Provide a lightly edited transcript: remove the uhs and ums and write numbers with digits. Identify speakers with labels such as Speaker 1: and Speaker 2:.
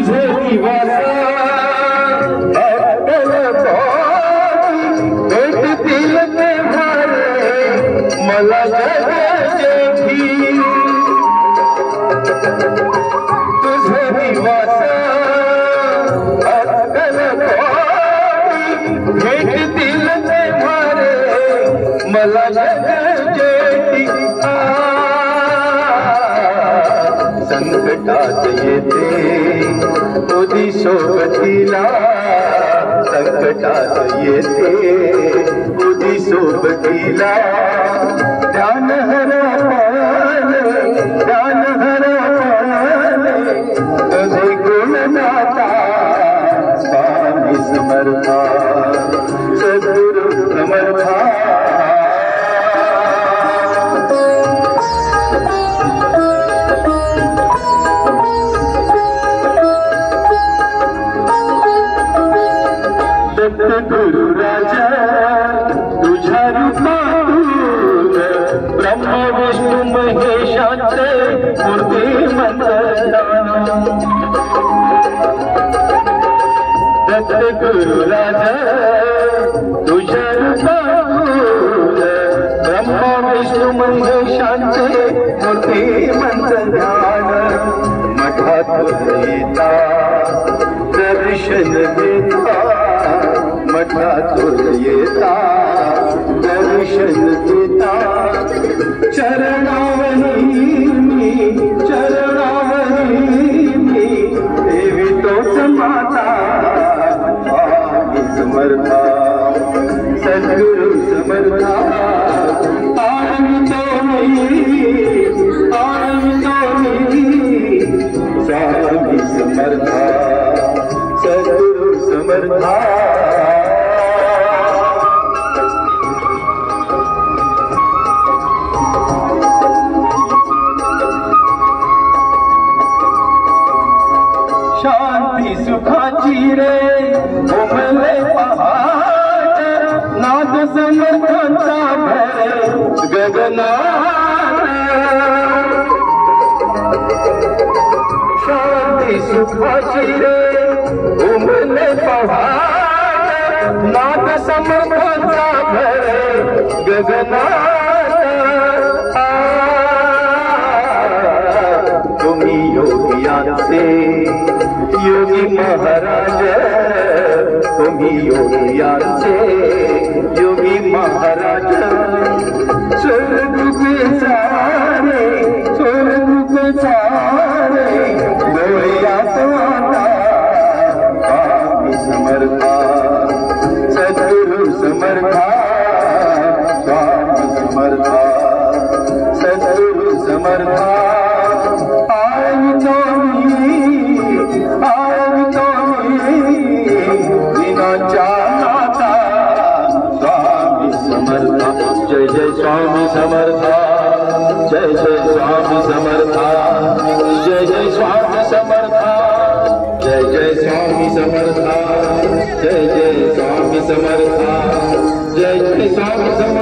Speaker 1: तुझे दिवासा भेटतील ते भारे मला जगाची तुझे दिवासा भेटतील ते भारे मला जगाची संकटात येते तुझी सोबतीला संकटात येते तुझी सोबतीला ध्यान हरपाने तुझे गुणनाथा स्वामी समर्था सद्गुरु समर्था गुरु राजा तुझ्या रूपातून ब्रह्मा विष्णू महेशाचे मूर्तिमंत दत्त गुरु राजा तुझ्या रूपातून ब्रह्मा विष्णू महेशाचे मूर्तिमंत ध्यान मठात येता दर्शन देता मठात येता दर्शन देता चरणावरी देवी तोच माता स्वामी समर्था सद्गुरु समर्था आनंदो स्वामी समर्था सद्गुरु समर्था शांती सुखाची रे उमले पहाट नाद समर्थांचा भरे गगनात शांती सुखाची रे उमले पहाट नाद समर्थांचा भरे गगनात तुम्ही योगियांचे योगी महाराज तुम्ही योगियांचे योगी महाराज स्वर्ग सारे डोळ्यात आता स्वामी समर्था सद्गुरु समर्था स्वामी समर्था सद्गुरु समर्था जय जय स्वामी समर्था जय जय स्वामी समर्था जय जय स्वामी समर्था जय जय स्वामी समर्था जय जय स्वामी समर्था जय जय स्वामी समर्था